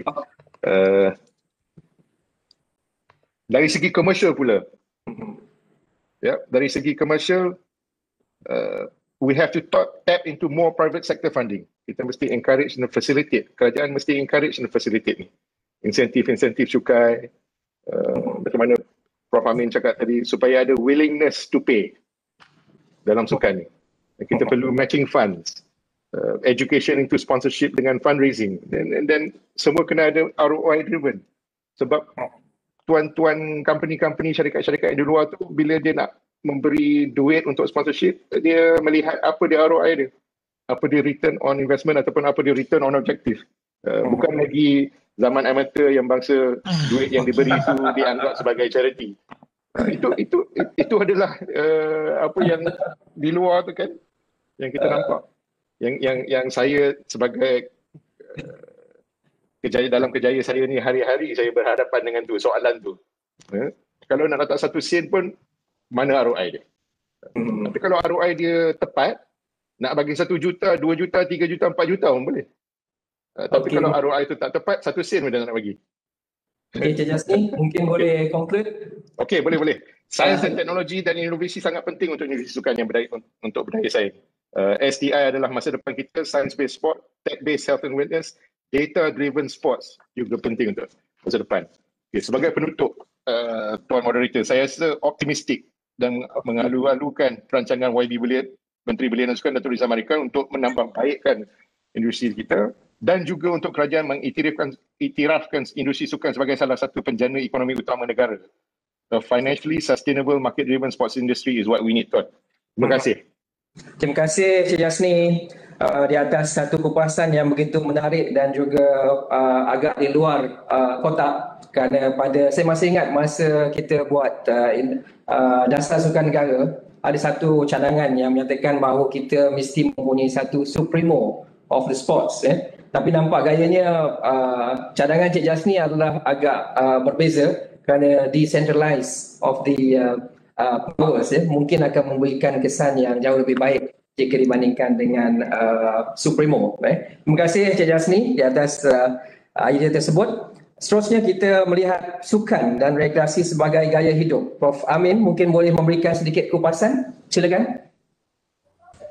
Dari segi komersial pula, dari segi komersial, we have to tap into more private sector funding. Kita mesti encourage and facilitate. Kerajaan mesti encourage and facilitate ni. Insentif cukai, macam mana Prof Amin cakap tadi, supaya ada willingness to pay dalam sukan ni. Kita perlu matching funds, education into sponsorship dengan fundraising, and then semua kena ada ROI driven. Sebab tuan-tuan company-company, syarikat-syarikat di luar tu, bila dia nak memberi duit untuk sponsorship, dia melihat apa dia ROI dia, apa dia return on investment ataupun apa dia return on objective. Bukan lagi zaman amateur yang bangsa duit yang diberi itu dianggap sebagai charity. Itu adalah apa yang di luar tu kan, yang kita nampak. Yang saya sebagai dalam kejaya saya ni, hari-hari saya berhadapan dengan soalan tu. Kalau nak letak 1 sen pun, mana ROI dia? Tapi kalau ROI dia tepat, nak bagi 1 juta, 2 juta, 3 juta, 4 juta pun boleh. Tapi kalau ROI itu tak tepat, 1 sen pun dah nak bagi. Okey, Cik Jasni, mungkin boleh conclude? Okey, boleh. Sains dan teknologi dan inovasi sangat penting untuk industri sukan yang untuk berdaya saing. SDI adalah masa depan kita, science-based sport, tech-based health and wellness, data-driven sports juga penting untuk masa depan. Okay, sebagai penutup, Tuan Moderator, saya rasa optimistik dan mengalu-alukan perancangan YB Belia, Menteri Belia dan Sukan Datuk Rizal Marikal untuk menambah baikkan industri kita dan juga untuk kerajaan mengiktirafkan industri sukan sebagai salah satu penjana ekonomi utama negara. A financially sustainable market-driven sports industry is what we need, Tuan. Terima kasih. Terima kasih Cik Jasni di atas satu kupasan yang begitu menarik dan juga agak di luar kotak, kerana saya masih ingat masa kita buat dasar sukan negara, ada satu cadangan yang menyatakan bahawa kita mesti mempunyai satu supremo of the sports. Tapi nampak gayanya cadangan Cik Jasni adalah agak berbeza, kerana decentralize of the powers mungkin akan memberikan kesan yang jauh lebih baik jika dibandingkan dengan Supremo. Terima kasih Cik Jasni di atas idea tersebut. Seterusnya kita melihat sukan dan rekreasi sebagai gaya hidup. Prof Amin mungkin boleh memberikan sedikit kupasan. Silakan.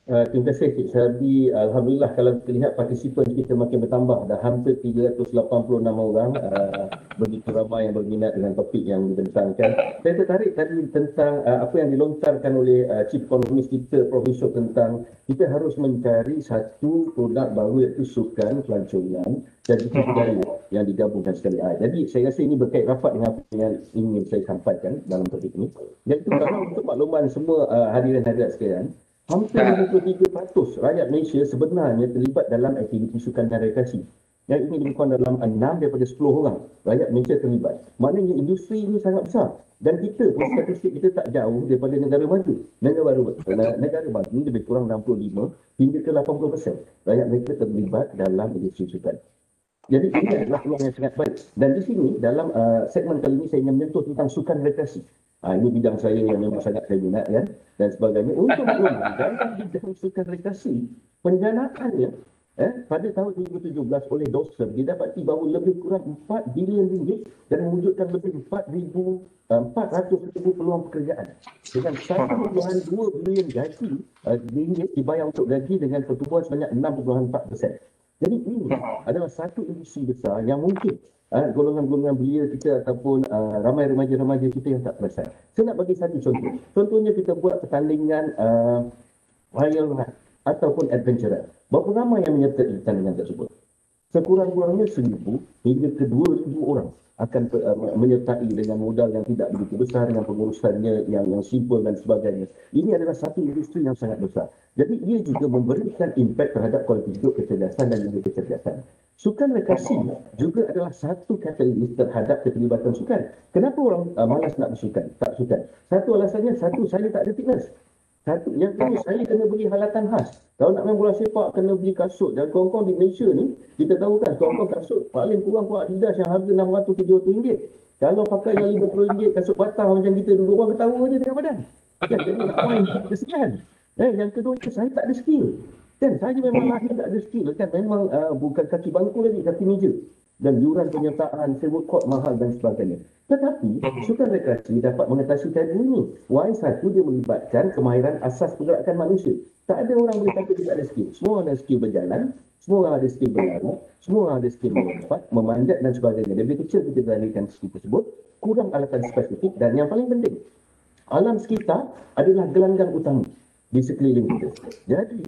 Terima kasih Cik Syarbi. Alhamdulillah kalau kita lihat partisipan kita makin bertambah. Dah hampir 386 orang. Begitu ramai yang berminat dengan topik yang dibentangkan. Saya tertarik tadi tentang apa yang dilontarkan oleh Chief Economist kita, Prof. Yusof, tentang kita harus mencari satu produk baru iaitu sukan, pelancongan dan juga budaya yang digabungkan sekali. Jadi saya rasa ini berkait rapat dengan apa yang ingin saya sampaikan dalam topik ini. Iaitu kalau untuk makluman semua hadirin-hadirat sekalian, hampir 53% rakyat Malaysia sebenarnya terlibat dalam aktiviti sukan dan rekreasi. Yang ini lebih kurang dalam 6 daripada 10 orang rakyat Malaysia terlibat. Maknanya industri ini sangat besar. Dan kita pun statistik kita tak jauh daripada negara maju. Negara maju ini lebih kurang 65 hingga ke 80% rakyat Malaysia terlibat dalam industri sukan. Jadi ini adalah peluang yang sangat baik. Dan di sini dalam segmen kali ini saya ingin menyentuh tentang sukan rekreasi. Ini bidang saya yang memang sangat saya minat kan dan sebagainya. Untuk makluman dalam bidang sukan rekreasi, penjanaannya pada tahun 2017 oleh Dawson didapati bahawa lebih kurang 4 bilion ringgit dan mewujudkan lebih 400,000 peluang pekerjaan dengan 1.2 bilion gaji ringgit dibayar untuk gaji dengan pertumbuhan sebanyak 6.4%. Jadi ini adalah satu industri besar yang mungkin golongan-golongan belia kita ataupun ramai remaja-remaja kita yang tak perasan. Saya nak bagi satu contoh. Contohnya kita buat pertandingan royal ride ataupun adventure ride. Berapa ramai yang menyertai pertandingan tersebut? Sekurang-kurangnya 1,000 hingga ke 2,000 orang akan menyertai dengan modal yang tidak begitu besar, dengan pengurusannya yang simple dan sebagainya. Ini adalah satu industri yang sangat besar. Jadi ia juga memberikan impak terhadap kualiti hidup, kecerdasan dan juga kecerdasan. Sukan rekreasi juga adalah satu katalis terhadap keterlibatan sukan. Kenapa orang malas nak bersukan, tak sukan? Satu alasannya, saya tak ada fitness. Yang kedua, saya kena beli halatan khas. Kalau nak main bola sepak, kena beli kasut. Dan kawan-kawan di Malaysia ni, kita tahu kan, kawan-kawan kasut paling kurang Adidas yang harga RM600-700. Kalau pakai yang RM50 kasut patah macam kita dulu, orang ketawa je tengah badan. Jadi nak main kesian. Yang kedua, saya tak ada skill. Kan saya memang lahir tak ada skill kan, memang bukan kaki bangku lagi, kaki meja. Dan yuran penyertaan, sewa kod mahal dan sebagainya. Tetapi sukan rekreasi dapat mengatasi tabu ini. Y1 dia melibatkan kemahiran asas pergerakan manusia. Tak ada orang boleh kata dia tak ada skill. Semua ada skill berjalan, semua orang ada skill berlari, semua orang ada skill melompat, memanjat dan sebagainya. Dari kecil kita beralihkan skill tersebut, kurang alatan spesifik dan yang paling penting, alam sekitar adalah gelanggang utama di sekeliling kita. Jadi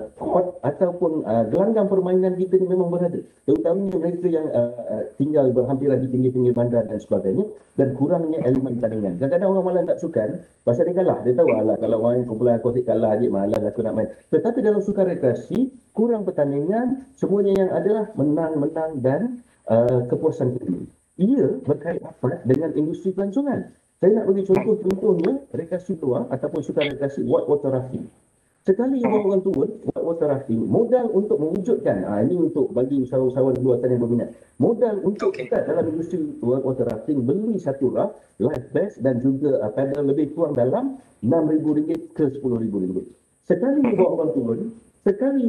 ataupun gelanggang permainan kita ni memang berada, terutamanya mereka yang tinggal berhampiran di pinggir-pinggir bandar dan sebagainya, dan kurangnya elemen tandingan. Kadang-kadang orang malas tak sukan pasal dia kalah. Dia tahu kalau main kumpulan akotik kalah, dia malas aku nak main. Tetapi dalam sukan rekreasi, kurang pertandingan, semuanya yang adalah menang-menang dan kepuasan diri. Ia berkait rapat dengan industri pelancongan. Saya nak bagi contohnya rekreasi luar ataupun sukan rekreasi whitewater rafting. Sekali orang turun whitewater rafting, modal untuk mewujudkan, ini untuk bagi usahawan luatan yang berminat. Modal untuk kita dalam industri whitewater rafting, beli satu raft, life vest dan juga paddle lebih kurang dalam RM6,000 ke RM10,000. Sekali orang turun, sekali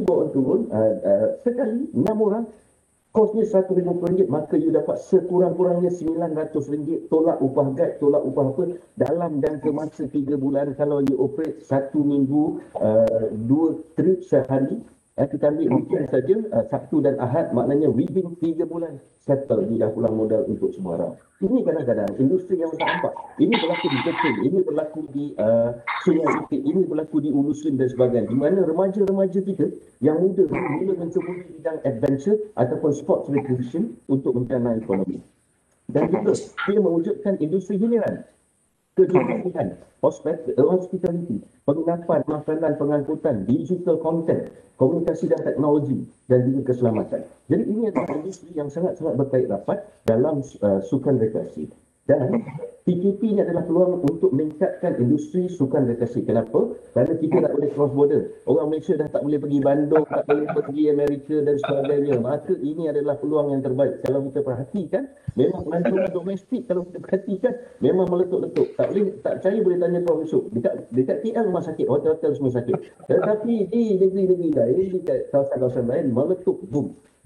6 orang, kosnya RM150, maka you dapat sekurang-kurangnya RM900 tolak upah guide, tolak upah apa dalam jangka masa 3 bulan. Kalau you operate 1 minggu 2 trip sehari, kita ambil weekend saja, Sabtu dan Ahad, maknanya within 3 bulan settle, dia dah pulang modal untuk semua orang. Ini kadang-kadang industri yang tak nampak. Ini berlaku di Jepun, ini berlaku di Sungai Itik, ini berlaku di Ulu Slim dan sebagainya. Di mana remaja-remaja kita yang muda mula mencuba bidang adventure ataupun sports recreation untuk mencanai ekonomi. Dan juga dia mewujudkan industri hiliran, kejuruteraan, hospitality, penginapan, makanan, pengangkutan, digital content, komunikasi dan teknologi, dan juga keselamatan. Jadi ini adalah industri yang sangat-sangat berkait rapat dalam sukan rekreasi. Dan PKP ini adalah peluang untuk meningkatkan industri sukan rekreasi. Kenapa? Kerana kita tak boleh cross border. Orang Malaysia dah tak boleh pergi Bandung, tak boleh pergi Amerika dan sebagainya. Maka ini adalah peluang yang terbaik. Kalau kita perhatikan, memang pelancongan domestik kalau kita perhatikan memang meletup-letup. Tak percaya boleh tanya Prof. Yusof. Dekat KL rumah sakit, hotel-hotel semua sakit. Tetapi di negeri-negeri lain, di kawasan-kawasan lain meletup, boom.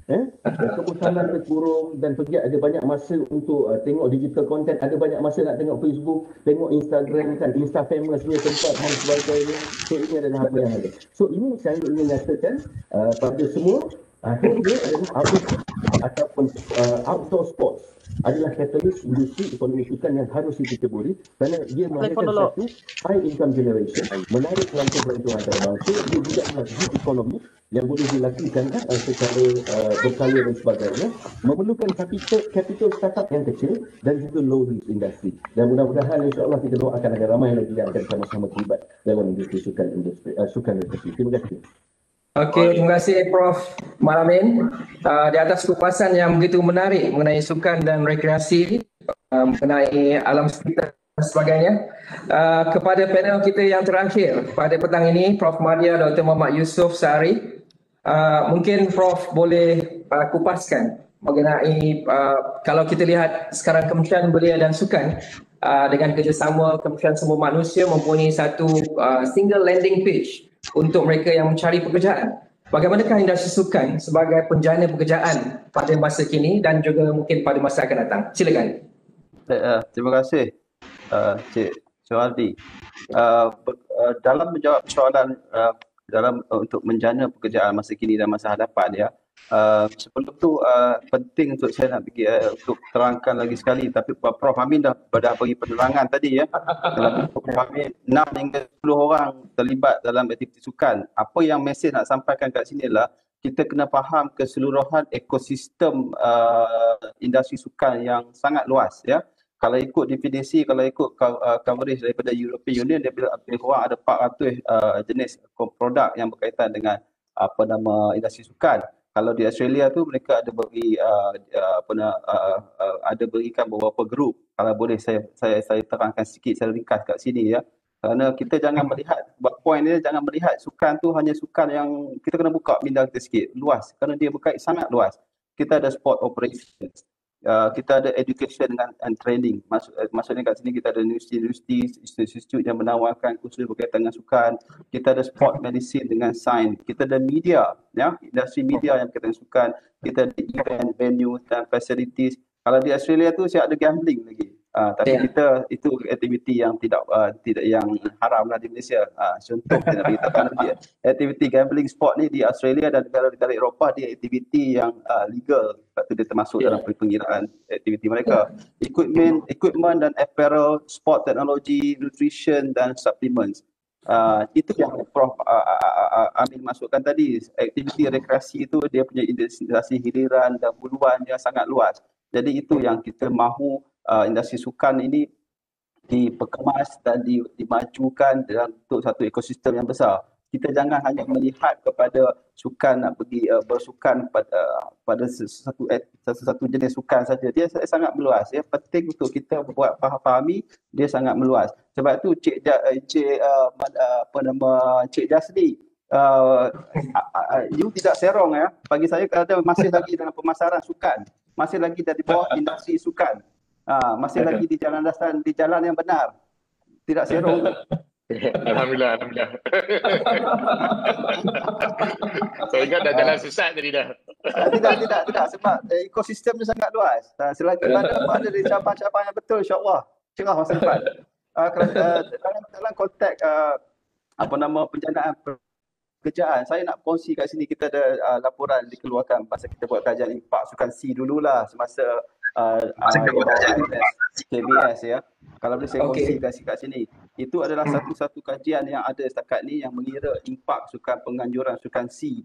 Kebosanan terkurung dan pergi ada banyak masa untuk tengok digital content, ada banyak masa nak tengok Facebook, tengok Instagram kan, Insta famous punya tempat dan sebagainya. So ini adalah apa yang ada. So ini saya ingin nyatakan pada semua, akhirnya adalah ataupun outdoor sports adalah katalis industri ekonomi sukan yang harus diceburi kerana dia melahirkan satu high income generation, menarik pelancongan antarabangsa, dia juga adalah gig ekonomi yang boleh dilakukan secara berkala dan sebagainya, memerlukan capital startup yang kecil dan juga low risk industri. Dan mudah-mudahan insya-Allah kita doakan akan ramai lagi yang akan sama-sama terlibat dalam industri sukan rekreasi. Terima kasih. Okey, terima kasih Prof. Malamin di atas kupasan yang begitu menarik mengenai sukan dan rekreasi, mengenai alam sekitar dan sebagainya. Kepada panel kita yang terakhir pada petang ini, Prof. Madya Dr. Muhammad Yusof Sari, mungkin Prof boleh kupaskan mengenai kalau kita lihat sekarang Kementerian Belia dan Sukan dengan kerjasama Kementerian Sumber Manusia mempunyai satu single landing page untuk mereka yang mencari pekerjaan. Bagaimanakah industri sukan sebagai penjana pekerjaan pada masa kini dan juga mungkin pada masa akan datang? Silakan. Terima kasih Cik Syuardi. Dalam menjawab soalan dalam untuk menjana pekerjaan masa kini dan masa hadapan, sebelum tu penting untuk saya nak pergi untuk terangkan lagi sekali, tapi Prof Amin dah bagi penerangan tadi dalam Prof Amin 6 hingga 10 orang terlibat dalam aktiviti sukan. Apa yang mesej nak sampaikan kat sini adalah kita kena faham keseluruhan ekosistem industri sukan yang sangat luas. Kalau ikut definisi, kalau ikut coverage daripada European Union, dia lebih kurang ada 400 jenis produk yang berkaitan dengan industri sukan. Kalau di Australia tu mereka ada bagi ada berikan beberapa grup. Kalau boleh saya terangkan sikit, saya ringkas kat sini Kerana kita jangan melihat, poin dia jangan melihat sukan tu hanya sukan yang kita kena buka minda kita sikit, luas. Kerana dia berkait sangat luas. Kita ada sport operations, kita ada education and training. Maksudnya kat sini kita ada universiti institut yang menawarkan kursus berkaitan dengan sukan. Kita ada sport medicine dengan sains. Kita ada media, industri media yang berkaitan dengan sukan. Kita ada event, venue dan facilities. Kalau di Australia tu saya ada gambling lagi. Tapi kita itu aktiviti yang tidak yang haram lah di Malaysia. Contoh kita nak beritahu dia, aktiviti gambling sport ni di Australia dan negara-negara Eropah dia aktiviti yang legal. Sebab tu dia termasuk dalam pengiraan aktiviti mereka. Equipment dan apparel, sport technology, nutrition dan supplements. Itu yang Prof Amin masukkan tadi. Aktiviti rekreasi itu dia punya industri hiliran dan huluan yang sangat luas. Jadi itu yang kita mahu industri sukan ini diperkemas dan dimajukan dalam untuk satu ekosistem yang besar. Kita jangan hanya melihat kepada sukan nak pergi bersukan pada satu jenis sukan saja. Dia sangat meluas. Penting untuk kita buat fahami dia sangat meluas. Sebab tu Cik Jasli, you tidak serong bagi saya kerana masih lagi dalam pemasaran sukan, masih lagi di bawah industri sukan. Masih lagi di jalan yang benar. Tidak serong. Alhamdulillah. Saya ingat dah jalan sesat tadi dah. Tidak sebab ekosistem dia sangat luas. Selagi mana ada di cabang-cabang yang betul, insya-Allah cerah masa depan. Dalam konteks penjanaan pekerjaan, saya nak kongsi kat sini. Kita ada laporan dikeluarkan masa kita buat kajian impak sukan C dululah semasa KBS Kalau boleh saya kongsi kat sini. Itu adalah satu kajian yang ada setakat ni yang mengira impak sukan penganjuran sukan C.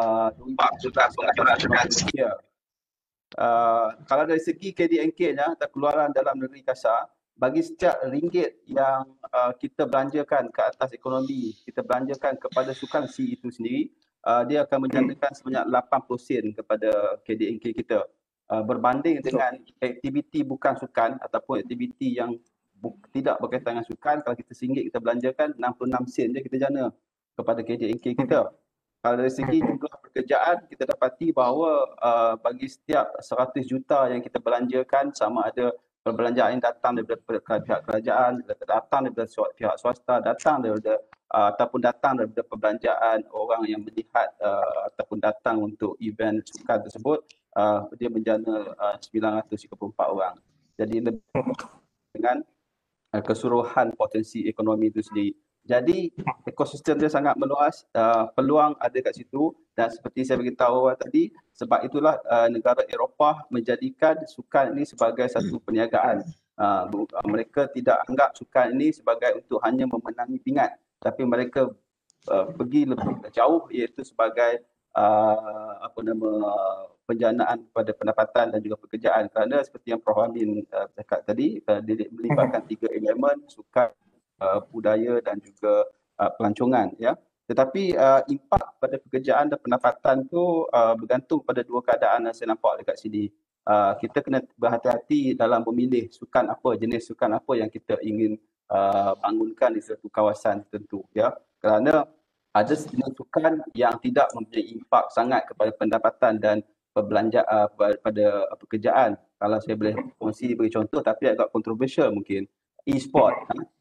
Kalau dari segi KDNK-nya atau keluaran dalam negeri kasar, bagi setiap ringgit yang kita belanjakan ke atas ekonomi, kita belanjakan kepada sukan C itu sendiri, dia akan menjandakan sebanyak 80 sen kepada KDNK kita. Berbanding dengan aktiviti bukan sukan ataupun aktiviti yang tidak berkaitan dengan sukan, kalau kita RM1 kita belanjakan 66 sen je kita jana kepada KDNK kita. Kalau dari segi jumlah pekerjaan, kita dapati bahawa bagi setiap 100 juta yang kita belanjakan, sama ada perbelanjaan yang datang daripada pihak kerajaan, datang daripada pihak swasta, datang daripada ataupun datang daripada perbelanjaan orang yang melihat ataupun datang untuk event sukan tersebut, dia menjana 934 orang. Jadi lebih dengan keseluruhan potensi ekonomi itu sendiri. Jadi ekosistem dia sangat meluas, peluang ada kat situ, dan seperti saya beritahu tadi, sebab itulah negara Eropah menjadikan sukan ini sebagai satu perniagaan. Mereka tidak anggap sukan ini sebagai untuk hanya memenangi pingat, tapi mereka pergi lebih jauh, iaitu sebagai penjanaan kepada pendapatan dan juga pekerjaan, kerana seperti yang Prof Amin cakap tadi, dia melibatkan 3 elemen: sukan, budaya dan juga pelancongan, ya. Tetapi impak pada pekerjaan dan pendapatan tu bergantung pada 2 keadaan yang saya nampak dekat sini. Kita kena berhati-hati dalam memilih sukan apa, jenis sukan apa yang kita ingin bangunkan di satu kawasan tertentu, ya. Kerana ada jenis sukan yang tidak mempunyai impak sangat kepada pendapatan dan perbelanjaan pada pekerjaan. Kalau saya boleh kongsi bagi contoh, tapi agak kontroversial mungkin, e-sport.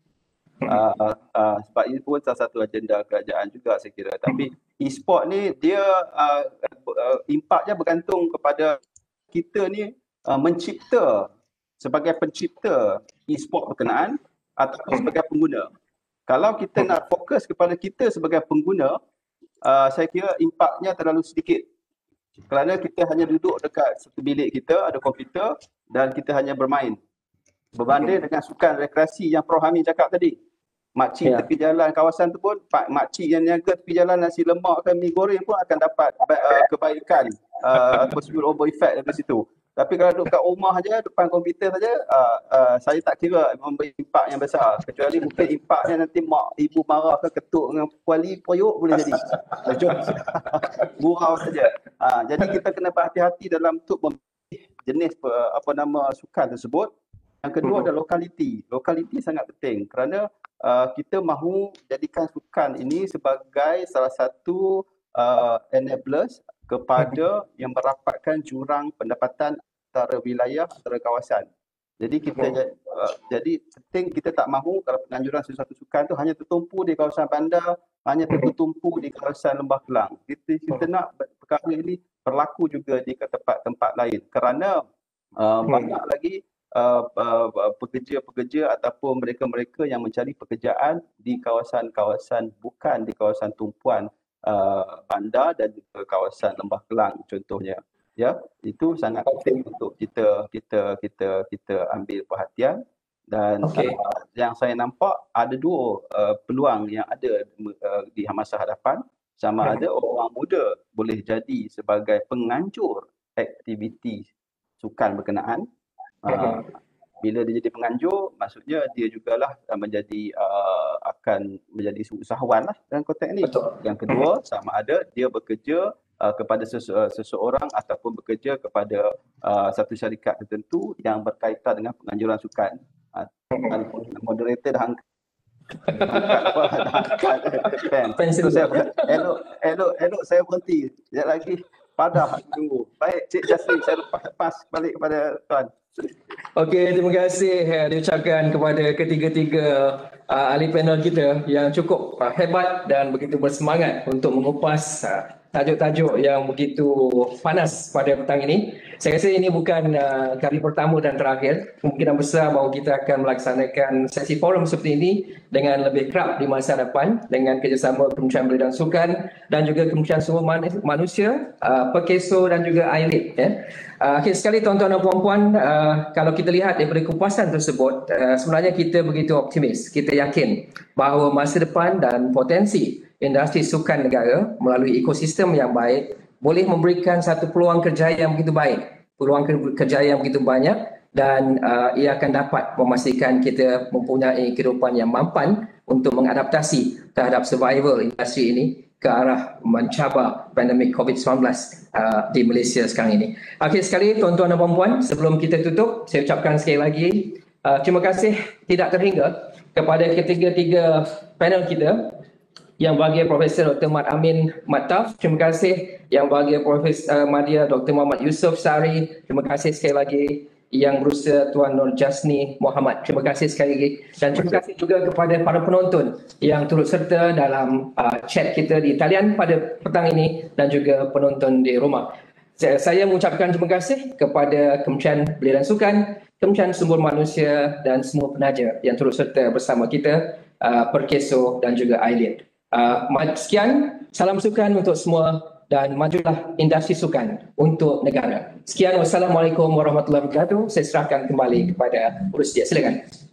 Sebab ini pun salah satu agenda kerajaan juga saya kira. Tapi e-sport ni dia impaknya bergantung kepada kita ni mencipta, sebagai pencipta e-sport berkenaan ataupun sebagai pengguna. Kalau kita nak fokus kepada kita sebagai pengguna, saya kira impaknya terlalu sedikit. Kerana kita hanya duduk dekat satu bilik kita, ada komputer dan kita hanya bermain. Berbanding dengan sukan rekreasi yang Prof Amin cakap tadi. Makcik tepi jalan kawasan tu pun, makcik yang niaga tepi jalan nasi lemak ke mi goreng pun akan dapat kebaikan atau spill over effect dari situ. Tapi kalau duduk kat rumah saja, depan komputer saja, saya tak kira memberi impak yang besar. Kecuali mungkin impaknya nanti mak ibu marah ke ketuk dengan kuali periuk boleh jadi. Gurau saja. Jadi kita kena berhati-hati dalam untuk memilih jenis sukan tersebut. Yang kedua adalah lokaliti. Lokaliti sangat penting kerana kita mahu jadikan sukan ini sebagai salah satu enablers kepada yang merapatkan jurang pendapatan antara wilayah, antara kawasan. Jadi kita jadi penting kita tak mahu kalau penganjuran sesuatu sukan tu hanya tertumpu di kawasan bandar, hanya tertumpu di kawasan Lembah Kelang. Kita nak perkara ini berlaku juga di tempat-tempat lain kerana banyak lagi pekerja-pekerja ataupun mereka-mereka yang mencari pekerjaan di kawasan-kawasan bukan di kawasan tumpuan bandar dan juga kawasan Lembah Kelang contohnya. Ya, itu sangat penting untuk kita ambil perhatian dan yang saya nampak ada 2 peluang yang ada di masa hadapan. Sama ada orang muda boleh jadi sebagai penganjur aktiviti sukan berkenaan. Bila dia jadi penganjur, maksudnya dia jugalah akan menjadi usahawan lah dalam konteks ini. Yang kedua, sama ada dia bekerja kepada seseorang ataupun bekerja kepada satu syarikat tertentu yang berkaitan dengan penganjuran sukan. Moderator dah angkat elok saya berhenti. Sekejap lagi padah tunggu. Baik Cik Jasri, saya lepas balik kepada tuan. Okey, terima kasih diucapkan kepada ketiga-tiga ahli panel kita yang cukup hebat dan begitu bersemangat untuk mengupas tajuk-tajuk yang begitu panas pada petang ini. Saya rasa ini bukan kali pertama dan terakhir. Kemungkinan besar bahawa kita akan melaksanakan sesi forum seperti ini dengan lebih kerap di masa depan dengan kerjasama Kementerian Belia dan Sukan dan juga Kementerian Sumber Manusia, Perkeso dan juga AILID. Akhir sekali tuan-tuan dan puan-puan, kalau kita lihat daripada kupasan tersebut, sebenarnya kita begitu optimis. Kita yakin bahawa masa depan dan potensi industri sukan negara melalui ekosistem yang baik boleh memberikan satu peluang kerjaya yang begitu baik, peluang kerjaya yang begitu banyak dan ia akan dapat memastikan kita mempunyai kehidupan yang mampan untuk mengadaptasi terhadap survival industri ini ke arah mencabar pandemik COVID-19 di Malaysia sekarang ini. Akhir sekali tuan-tuan dan puan-puan, sebelum kita tutup, saya ucapkan sekali lagi terima kasih tidak terhingga kepada ketiga-tiga panel kita. Yang bahagia Profesor Dr. Mat Amin Mat Taf, terima kasih. Yang bahagia Profesor Madya Dr. Muhammad Yusof Sari, terima kasih sekali lagi. Yang Berusaha Tuan Nur Jasni Muhammad. Terima kasih sekali lagi. Dan terima kasih juga kepada para penonton yang turut serta dalam chat kita di talian pada petang ini dan juga penonton di rumah. Saya mengucapkan terima kasih kepada Kementerian Belia dan Sukan, Kementerian Sumber Manusia dan semua penaja yang turut serta bersama kita, Perkeso dan juga Ailid. Sekian, salam sukan untuk semua dan majulah industri sukan untuk negara. Sekian, wassalamualaikum warahmatullahi wabarakatuh. Saya serahkan kembali kepada urus dia. Silakan.